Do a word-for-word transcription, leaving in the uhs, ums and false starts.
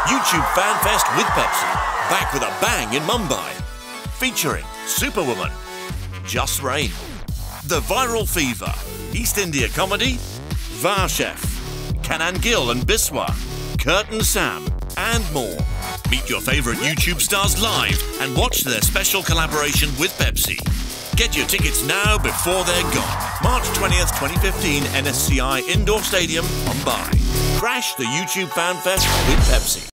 YouTube FanFest with Pepsi, back with a bang in Mumbai. Featuring Superwoman, Just Rain, The Viral Fever, East India Comedy, Varchef, Kanan Gill and Biswa, Kurt and Sam, and more. Meet your favourite YouTube stars live and watch their special collaboration with Pepsi. Get your tickets now before they're gone. March twentieth, twenty fifteen, N S C I Indoor Stadium, Mumbai. Crash the YouTube FanFest with Pepsi.